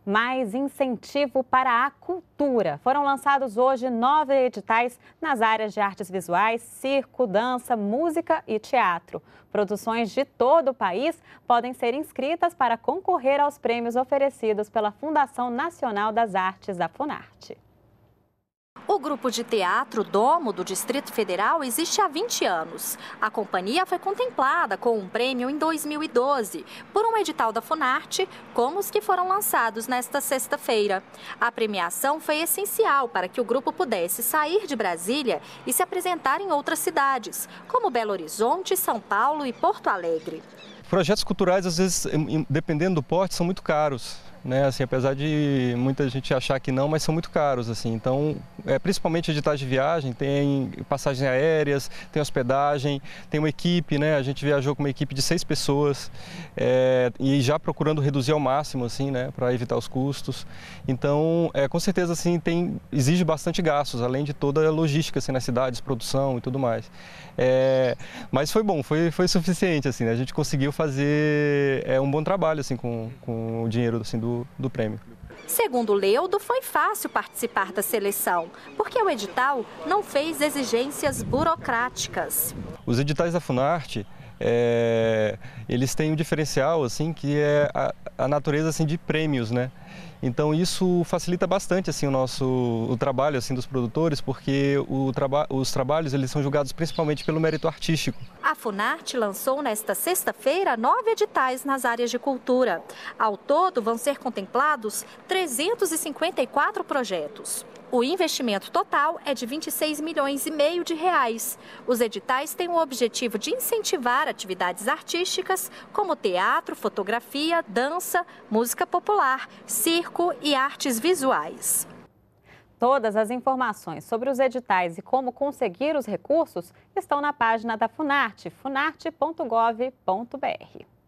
Mais incentivo para a cultura. Foram lançados hoje 9 editais nas áreas de artes visuais, circo, dança, música e teatro. Produções de todo o país podem ser inscritas para concorrer aos prêmios oferecidos pela Fundação Nacional das Artes da Funarte. O grupo de teatro Domo do Distrito Federal existe há 20 anos. A companhia foi contemplada com um prêmio em 2012 por um edital da Funarte, como os que foram lançados nesta sexta-feira. A premiação foi essencial para que o grupo pudesse sair de Brasília e se apresentar em outras cidades, como Belo Horizonte, São Paulo e Porto Alegre. Projetos culturais, às vezes, dependendo do porte, são muito caros, né? Assim, apesar de muita gente achar que não, mas são muito caros, assim. Então, principalmente editais de viagem, tem passagens aéreas, tem hospedagem, tem uma equipe, né? A gente viajou com uma equipe de 6 pessoas e já procurando reduzir ao máximo, assim, né? Para evitar os custos. Então, com certeza, assim, exige bastante gastos, além de toda a logística, assim, nas cidades, produção e tudo mais. Mas foi bom, foi suficiente, assim, né? A gente conseguiu fazer um bom trabalho, assim, com o dinheiro, assim, do prêmio. Segundo Leudo, foi fácil participar da seleção, porque o edital não fez exigências burocráticas. Os editais da Funarte, eles têm um diferencial, assim, que é a natureza, assim, de prêmios, né? Então isso facilita bastante, assim, o trabalho, assim, dos produtores, porque os trabalhos eles são julgados principalmente pelo mérito artístico. A Funarte lançou nesta sexta-feira 9 editais nas áreas de cultura. Ao todo vão ser contemplados 354 projetos. O investimento total é de 26 milhões e meio de reais. Os editais têm o objetivo de incentivar atividades artísticas como teatro, fotografia, dança, música popular, circo e artes visuais. Todas as informações sobre os editais e como conseguir os recursos estão na página da Funarte, funarte.gov.br.